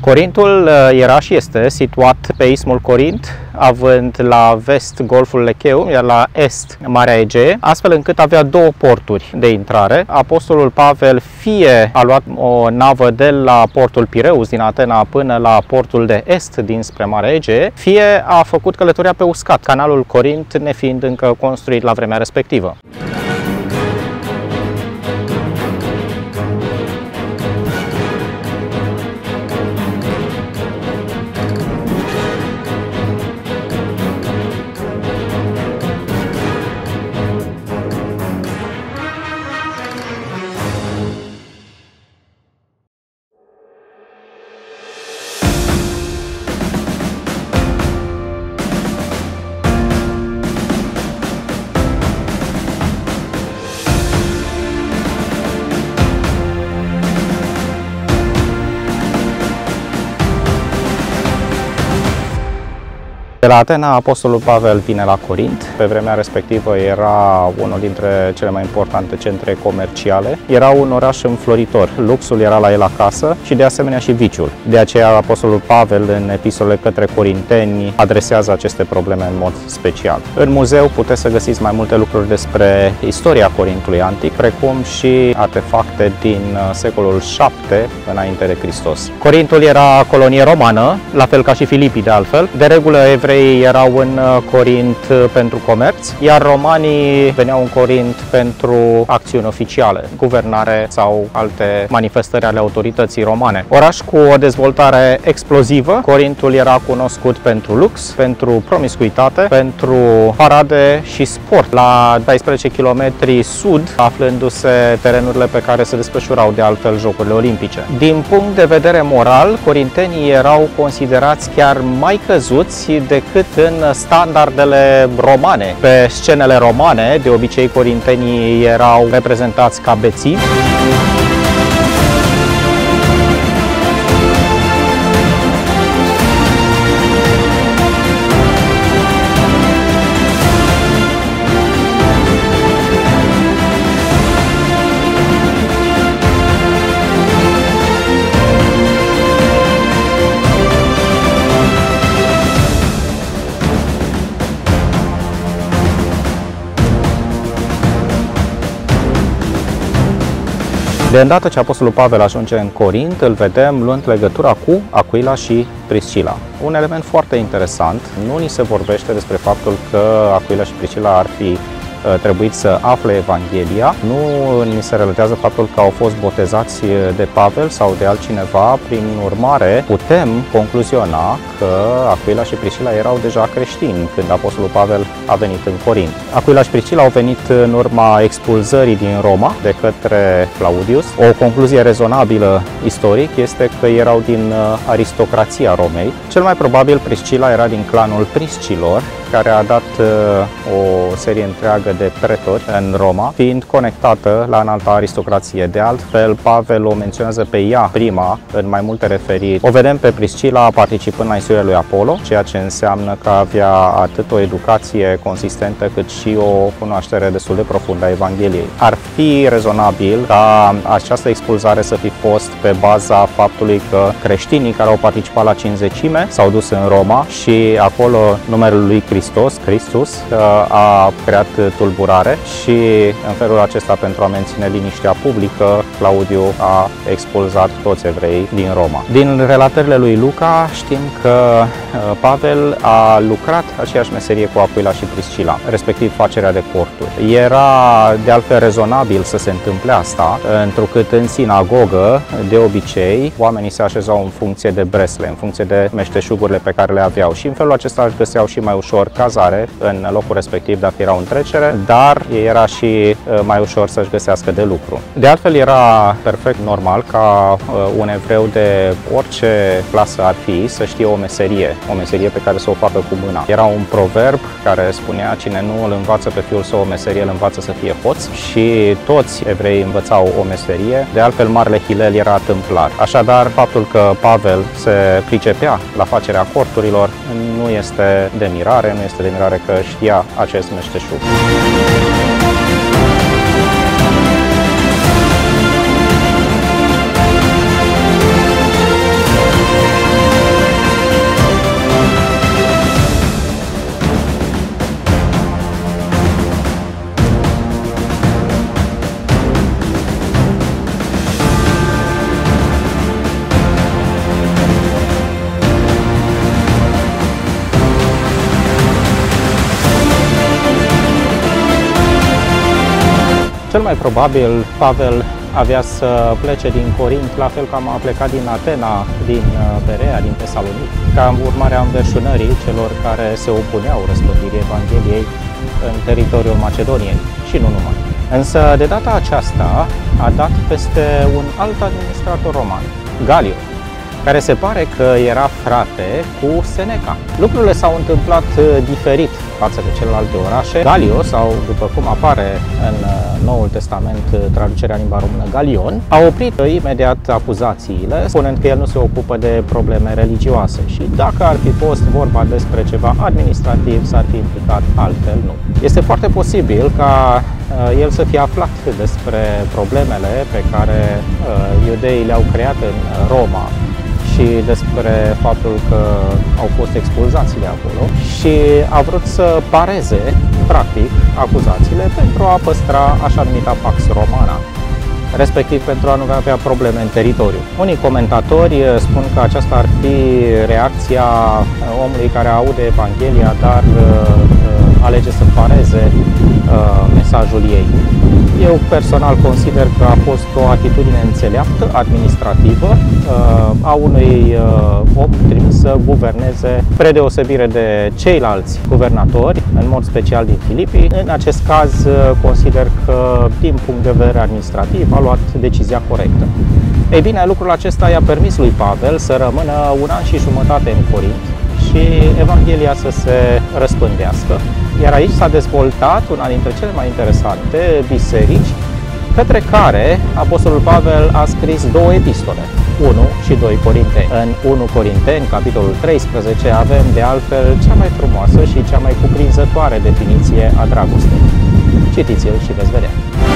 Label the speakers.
Speaker 1: Corintul era și este situat pe ismul Corint, având la vest Golful Lecheum, iar la est Marea Egee, astfel încât avea două porturi de intrare. Apostolul Pavel fie a luat o navă de la portul Pireus din Atena până la portul de est dinspre Marea Egee, fie a făcut călătoria pe uscat, canalul Corint nefiind încă construit la vremea respectivă. De la Atena, Apostolul Pavel vine la Corint. Pe vremea respectivă era unul dintre cele mai importante centre comerciale. Era un oraș înfloritor. Luxul era la el acasă și de asemenea și viciul. De aceea Apostolul Pavel în epistolele către corinteni adresează aceste probleme în mod special. În muzeu puteți să găsiți mai multe lucruri despre istoria Corintului antic, precum și artefacte din secolul 7 înainte de Hristos. Corintul era colonie romană, la fel ca și Filipii de altfel. De regulă evrei erau în Corint pentru comerț, iar romanii veneau în Corint pentru acțiuni oficiale, guvernare sau alte manifestări ale autorității romane. Oraș cu o dezvoltare explozivă, Corintul era cunoscut pentru lux, pentru promiscuitate, pentru parade și sport. La 14 km sud, aflându-se terenurile pe care se desfășurau de altfel Jocurile Olimpice. Din punct de vedere moral, corintenii erau considerați chiar mai căzuți decât în standardele romane. Pe scenele romane, de obicei corintenii erau reprezentați ca bețivi. De îndată ce Apostolul Pavel ajunge în Corint, îl vedem luând legătura cu Aquila și Priscila. Un element foarte interesant, nu ni se vorbește despre faptul că Aquila și Priscila ar fi trebuit să afle Evanghelia, nu ni se relatează faptul că au fost botezați de Pavel sau de altcineva, prin urmare putem concluziona că Aquila și Priscila erau deja creștini când Apostolul Pavel a venit în Corint. Aquila și Priscila au venit în urma expulzării din Roma de către Claudius. O concluzie rezonabilă istoric este că erau din aristocrația Romei. Cel mai probabil Priscila era din clanul Priscilor, care a dat o serie întreagă de pretori în Roma, fiind conectată la înalta aristocrație. De altfel, Pavel o menționează pe ea prima în mai multe referiri. O vedem pe Priscila participând la misiunea lui Apollo, ceea ce înseamnă că avea atât o educație consistentă cât și o cunoaștere destul de profundă a Evangheliei. Ar fi rezonabil ca această expulzare să fi fost pe baza faptului că creștinii care au participat la Cincizecime s-au dus în Roma și acolo numele lui Christus a creat tulburare și în felul acesta, pentru a menține liniștea publică, Claudiu a expulzat toți evreii din Roma. Din relatările lui Luca știm că Pavel a lucrat aceeași meserie cu Aquila și Priscila, respectiv facerea de corturi. Era de altfel rezonabil să se întâmple asta, întrucât în sinagogă, de obicei, oamenii se așezau în funcție de bresle, în funcție de meșteșugurile pe care le aveau și în felul acesta își găseau și mai ușor cazare în locul respectiv dacă erau în trecere, dar era și mai ușor să-și găsească de lucru. De altfel, era perfect normal ca un evreu de orice clasă ar fi să știe o meserie pe care să o facă cu mâna. Era un proverb care spunea: cine nu îl învață pe fiul său o meserie, îl învață să fie hoț, și toți evreii învățau o meserie. De altfel, Marele Hilel era tâmplar. Așadar, faptul că Pavel se pricepea la facerea corturilor nu este de mirare, că știa acest meșteșug. Cel mai probabil Pavel avea să plece din Corint, la fel ca a plecat din Atena, din Berea, din Tesalonic, ca urmare a înverșunării celor care se opuneau răspândirii Evangheliei în teritoriul Macedoniei și nu numai. Însă, de data aceasta, a dat peste un alt administrator roman, Galio, care se pare că era frate cu Seneca. Lucrurile s-au întâmplat diferit față de celelalte orașe. Galio, sau după cum apare în Noul Testament, traducerea în limba română Galion, a oprit imediat acuzațiile, spunând că el nu se ocupă de probleme religioase și dacă ar fi fost vorba despre ceva administrativ, s-ar fi implicat, altfel nu. Este foarte posibil ca el să fie aflat despre problemele pe care iudeii le-au creat în Roma și despre faptul că au fost expulzați de acolo și a vrut să pareze, practic, acuzațiile pentru a păstra așa numita Pax Romana, respectiv pentru a nu avea probleme în teritoriu. Unii comentatori spun că aceasta ar fi reacția omului care aude Evanghelia, dar alege să pareze mesajul ei. Eu personal consider că a fost o atitudine înțeleaptă, administrativă, a unui om trimis să guverneze, spre deosebire de ceilalți guvernatori, în mod special din Filipii. În acest caz, consider că, din punct de vedere administrativ, a luat decizia corectă. Ei bine, lucrul acesta i-a permis lui Pavel să rămână 1 an și jumătate în Corint și Evanghelia să se răspândească. Iar aici s-a dezvoltat una dintre cele mai interesante biserici, către care Apostolul Pavel a scris 2 epistole, 1 și 2 Corinteni. În 1 Corinteni, capitolul 13, avem de altfel cea mai frumoasă și cea mai cuprinzătoare definiție a dragostei. Citiți-l și veți vedea.